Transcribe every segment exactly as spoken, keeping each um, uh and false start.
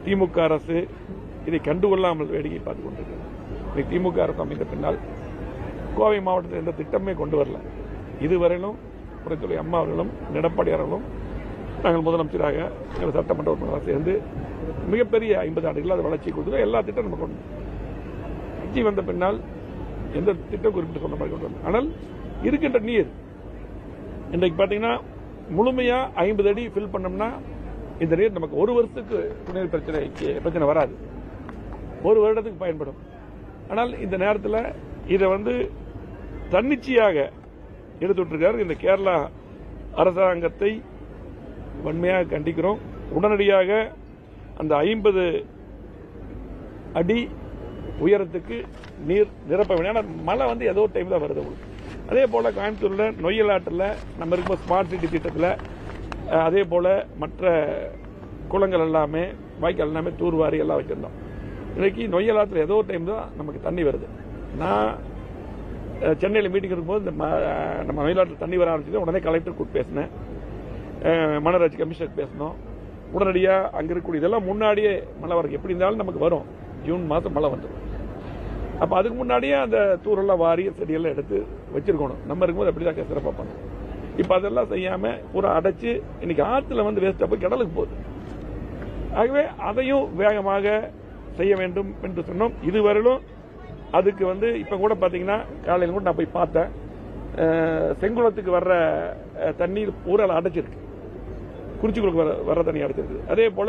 திமுக அரசு இதை கண்டுகொள்ளாமல் வேடிக்கை பார்த்துக் கொண்டிருக்கிறது. திமுக அரசு அமைந்த பின்னால் கோவை மாவட்டத்தில் எந்த திட்டமே கொண்டு வரல. இதுவரையிலும் புரட்சித்தலைவர் அம்மா அவர்களும் எடப்பாடி அவர்களும் நாங்கள் முதலமைச்சராக எங்கள் சட்டமன்ற உறுப்பினராக சேர்ந்து மிகப்பெரிய ஐம்பது ஆண்டுகள் அது வளர்ச்சி கொடுத்து எல்லா திட்டம் நம்ம கொண்டு கட்சி வந்த பின்னால் எந்த திட்டம் குறிப்பிட்டு சொன்ன மாதிரி கொண்டு வந்தோம். ஆனால் இருக்கின்ற நீர் இன்றைக்கு பார்த்தீங்கன்னா முழுமையா ஐம்பது அடி ஃபில் பண்ணோம்னா இந்த நீர் நமக்கு ஒரு வருஷத்துக்கு குடிநீர் பிரச்சனைக்கு பிரச்சனை வராது, ஒரு வருடத்துக்கு பயன்படும். ஆனால் இந்த நேரத்தில் இதை வந்து தன்னிச்சையாக எடுத்துட்டு இந்த கேரளா அரசாங்கத்தை வன்மையாக கண்டிக்கிறோம். உடனடியாக அந்த ஐம்பது அடி உயரத்துக்கு நீர் நிரப்ப வேண்டும். மழை வந்து ஏதோ டைம் தான் வருது. அதே போல கோயம்புத்தூர்ல நொய்யல் ஆற்றில் நம்ம இருக்கும் ஸ்மார்ட் சிட்டி திட்டத்தில் அதே போல மற்ற குளங்கள் எல்லாமே வாய்க்கால் எல்லாமே தூர்வாரி எல்லாம் வச்சிருந்தோம். இன்னைக்கு நொய்யல் ஆற்றில் ஏதோ டைம் தான் நமக்கு தண்ணி வருது. நான் சென்னையில் மீட்டிங் இருக்கும்போது இந்த நம்ம நொய்யலாற்றில் தண்ணி வர ஆரம்பிச்சது உடனே கலெக்டர் கூப்பிட்டு பேசினேன், மாநகராட்சி கமிஷனர் பேசணும். உடனடியாக அங்கே இருக்கக்கூடிய இதெல்லாம் முன்னாடியே மழை வரும், எப்படி இருந்தாலும் நமக்கு வரும், ஜூன் மாதம் மழை வந்துடும். அப்போ அதுக்கு முன்னாடியே அந்த தூரெல்லாம் வாரி செடியெல்லாம் எடுத்து வச்சிருக்கணும். நம்ம இருக்கும்போது அப்படிதான் சிறப்பாக பண்ணணும். இப்போ அதெல்லாம் செய்யாம பூரா அடைச்சு இன்னைக்கு ஆற்றுல வந்து வேஸ்டா போய் கடலுக்கு போகுது. ஆகவே அதையும் வேகமாக செய்ய வேண்டும் என்று சொன்னோம். இதுவரையிலும் அதுக்கு வந்து இப்ப கூட பாத்தீங்கன்னா காலையில் கூட நான் போய் பார்த்தேன், செங்குளத்துக்கு வர்ற தண்ணீர் பூரா அடைச்சிருக்கு, குறிச்சிக்குளுக்கு வர வர்ற தண்ணி அடைச்சிருக்கு. அதே போல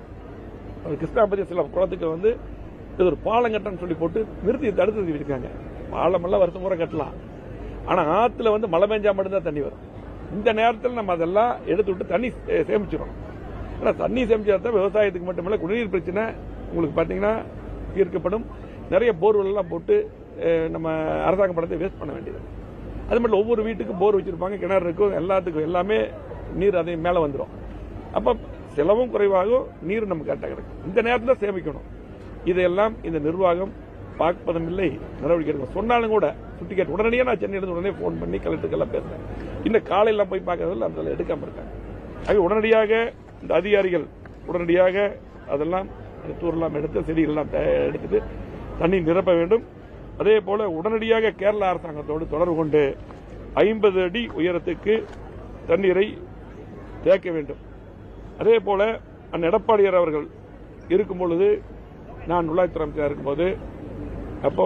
கிருஷ்ணாபதி சில குளத்துக்கு வந்து இது ஒரு பாலம் கட்டன்னு சொல்லி போட்டு நிறுத்தி தடுத்து வச்சிருக்காங்க. பாலம் எல்லாம் வருஷம் முறை கட்டலாம், ஆனா ஆத்துல வந்து மழை பெஞ்சா மட்டும்தான் தண்ணி வரும். இந்த நேரத்தில் நம்ம அதெல்லாம் எடுத்து விட்டு தண்ணி சேமிச்சிடும். ஆனா தண்ணி சேமிச்சா விவசாயத்துக்கு மட்டுமல்ல குடிநீர் பிரச்சனை உங்களுக்கு பாத்தீங்கன்னா தீர்க்கப்படும். நிறைய போர்வெல் எல்லாம் போட்டு நம்ம அரசாங்க பணத்தை வேஸ்ட் பண்ண வேண்டியது. அது மட்டும் ஒவ்வொரு வீட்டுக்கும் போர் வச்சிருப்பாங்க, கிணறு இருக்கும், எல்லாத்துக்கும் எல்லாமே நீர் அதை மேல வந்துடும். அப்ப செலவும் குறைவாகும், நீர் நமக்கு கரெக்டாக கிடைக்கும். இந்த நேரத்தில் சேமிக்கணும். இதையெல்லாம் இந்த நிர்வாகம் பார்ப்பதும் இல்லை, நடவடிக்கை எடுக்கணும். சொன்னாலும் கூட சுட்டி கேட்டு உடனடியாக நான் சென்னையிலிருந்து உடனே போன் பண்ணி கலெக்டருக்கு எல்லாம் பேசுறேன். இந்த காலையெல்லாம் போய் பார்க்கறதில்ல, அந்த எடுக்காம இருக்காங்க. ஆக உடனடியாக இந்த அதிகாரிகள் உடனடியாக அதெல்லாம் தூரெல்லாம் எடுத்து செடிகள்லாம் எடுத்துட்டு தண்ணி நிரப்ப வேண்டும். அதே போல உடனடியாக கேரள அரசாங்கத்தோடு தொடர்பு கொண்டு ஐம்பது அடி உயரத்துக்கு தண்ணீரை தேக்க வேண்டும். அதே போல அந்த எடப்பாடியார் அவர்கள் இருக்கும் பொழுது, நான் உள்ளாட்சித்துறை அமைச்சராக இருக்கும்போது, அப்போ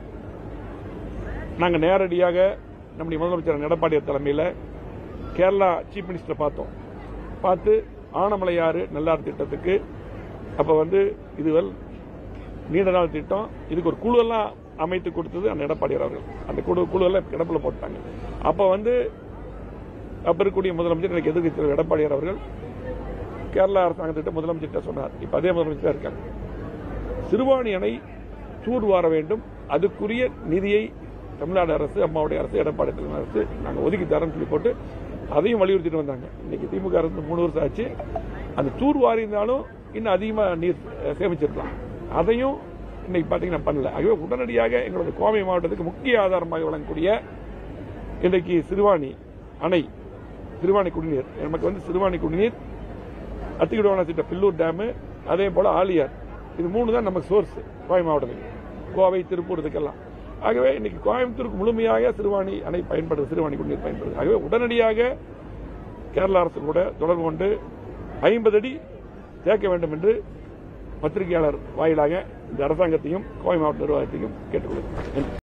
நாங்கள் நேரடியாக நம்முடைய முதலமைச்சர் எடப்பாடியார் தலைமையில் கேரளா சீஃப் மினிஸ்டரை பார்த்தோம். பார்த்து ஆனமலையாறு நல்லாறு திட்டத்துக்கு அப்ப வந்து இதுவரை நீண்ட நாள் திட்டம், இதுக்கு ஒரு குழு எல்லாம் அமைத்து கொடுத்தது அந்த எடப்பாடியார் அவர்கள். அந்த குழு குழு எல்லாம் கிடப்பில் போட்டாங்க. அப்ப வந்து அப்ப இருக்கக்கூடிய முதலமைச்சர் எனக்கு எதிர்க்கட்சி எடப்பாடியார் அவர்கள் கேரளா அரசாங்கத்திட்ட முதலமைச்சர் சொன்னார். இப்ப அதே முதலமைச்சர் இருக்காங்க. சிறுவாணி அணை தூர்வார வேண்டும், அதுக்குரிய நிதியை தமிழ்நாடு அரசு, அம்மாவுடைய அரசு, எடப்பாடி தலைமை அரசு நாங்கள் ஒதுக்கி தரோம்னு சொல்லி போட்டு அதையும் வலியுறுத்திட்டு வந்தாங்க. இன்னைக்கு திமுக அரசு மூணு வருஷம் ஆச்சு. அந்த தூர்வாரி இருந்தாலும் இன்னும் அதிகமாக நீர் சேமிச்சிருக்கலாம். அதையும் இன்னைக்கு பாத்தீங்கன்னா பண்ணல. ஆகவே உடனடியாக எங்களது கோவை மாவட்டத்துக்கு முக்கிய ஆதாரமாக விளங்கக்கூடிய இன்றைக்கு சிறுவாணி அணை, சிறுவாணி குடிநீர், நமக்கு வந்து சிறுவாணி குடிநீர், அத்திக்குடவன திட்ட பில்லூர் டேம், அதே போல ஆலியார், இது மூணு தான் நமக்கு சோர்ஸ் கோவை மாவட்டத்துக்கு, கோவை திருப்பூர் இதுக்கெல்லாம். ஆகவே இன்னைக்கு கோயம்புத்தூருக்கு முழுமையாக சிறுவாணி அணை பயன்படுது, சிறுவாணி குடிநீர் பயன்படுது. ஆகவே உடனடியாக கேரள அரசு கூட தொடர்பு கொண்டு ஐம்பது அடி தேக்க வேண்டும் என்று பத்திரிகையாளர் வாயிலாக இந்த அரசாங்கத்தையும் கோவை மாவட்ட நிர்வாகத்தையும் கேட்டுக்கொள்கிறேன்.